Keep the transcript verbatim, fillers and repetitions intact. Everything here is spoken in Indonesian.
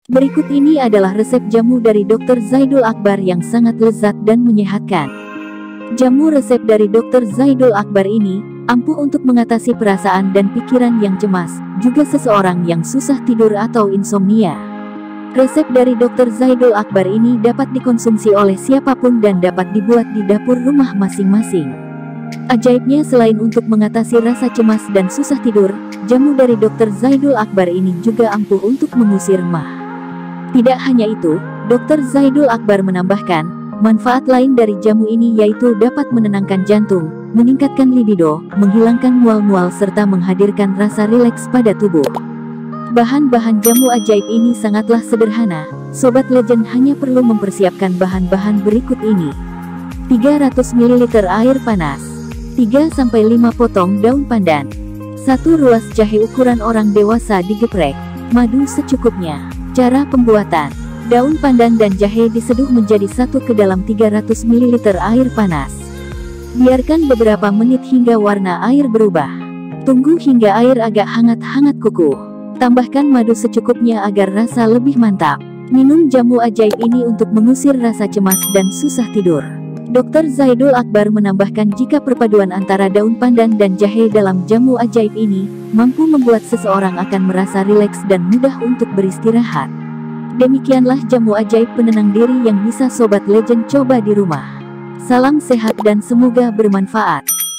Berikut ini adalah resep jamu dari dokter Zaidul Akbar yang sangat lezat dan menyehatkan. Jamu resep dari dokter Zaidul Akbar ini ampuh untuk mengatasi perasaan dan pikiran yang cemas, juga seseorang yang susah tidur atau insomnia. Resep dari dokter Zaidul Akbar ini dapat dikonsumsi oleh siapapun dan dapat dibuat di dapur rumah masing-masing. Ajaibnya, selain untuk mengatasi rasa cemas dan susah tidur, jamu dari dokter Zaidul Akbar ini juga ampuh untuk mengusir mah. Tidak hanya itu, dokter Zaidul Akbar menambahkan, manfaat lain dari jamu ini yaitu dapat menenangkan jantung, meningkatkan libido, menghilangkan mual-mual serta menghadirkan rasa rileks pada tubuh. Bahan-bahan jamu ajaib ini sangatlah sederhana. Sobat Legend hanya perlu mempersiapkan bahan-bahan berikut ini. tiga ratus mililiter air panas, tiga sampai lima potong daun pandan, satu ruas jahe ukuran orang dewasa digeprek, madu secukupnya. Cara pembuatan: daun pandan dan jahe diseduh menjadi satu ke dalam tiga ratus mililiter air panas. Biarkan beberapa menit hingga warna air berubah. Tunggu hingga air agak hangat-hangat kukuh. Tambahkan madu secukupnya agar rasa lebih mantap. Minum jamu ajaib ini untuk mengusir rasa cemas dan susah tidur. dokter Zaidul Akbar menambahkan jika perpaduan antara daun pandan dan jahe dalam jamu ajaib ini mampu membuat seseorang akan merasa rileks dan mudah untuk beristirahat. Demikianlah jamu ajaib penenang diri yang bisa Sobat Legend coba di rumah. Salam sehat dan semoga bermanfaat.